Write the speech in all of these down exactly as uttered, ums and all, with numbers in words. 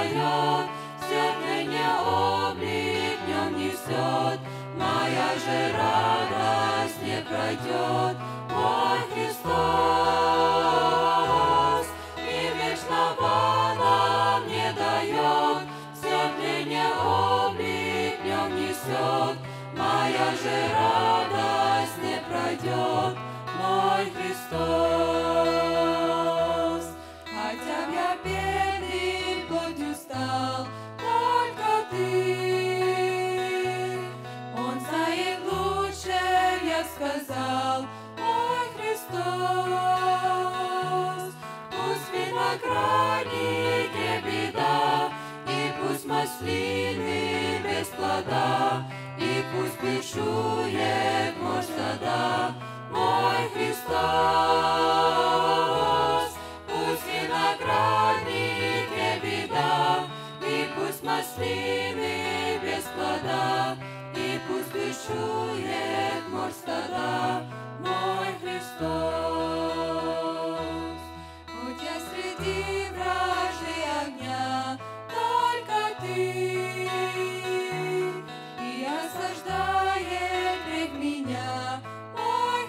дает, терпение облик в нем несет. Моя же радость не пройдет, мой Христос, и вечного нам не дает, терпение облик в нем несет. Моя же радость не пройдет, мой Христос. Хотя б я бедный плотью стал, только Ты, Он знает лучше, я сказал, мой Христос. Пусть в винограднике беда, и пусть маслины без плода, и пусть бушует мощь стада, мой Христос. Пусть в винограднике беда, и пусть маслины без плода, и пусть бушует мощь стада, мой Христос. Хоть я среди вражды огня, только Ты, и осаждает враг меня, мой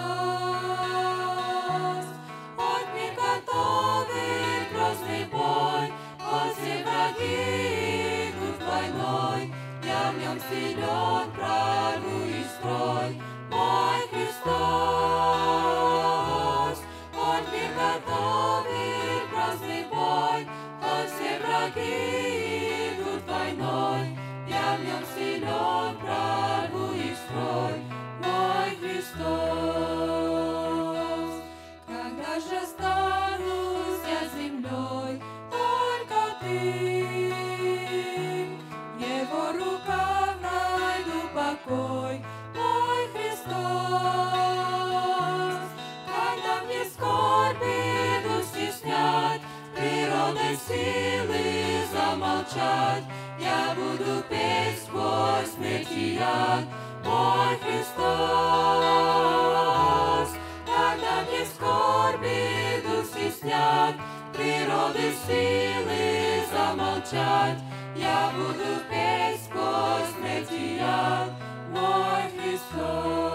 Христос. Хоть мир готовит грозный бой, хоть все враги идут войной, я в нем силен, праву и строй, мой Христос. Хоть мир готовит грозный бой, хоть все враги идут войной, я в нем силен, праву и строй, мой Христос. Когда же останусь я землей, только Ты, в Его руках найду покой, мой Христос. Когда мне скорби дух стеснять, природой силы замолчать, я буду петь сквозь смерть и яд, мой Христос. Когда мне скорби дух стеснять, природы силы замолчать, я буду петь сквозь смерть и яд, мой Христос.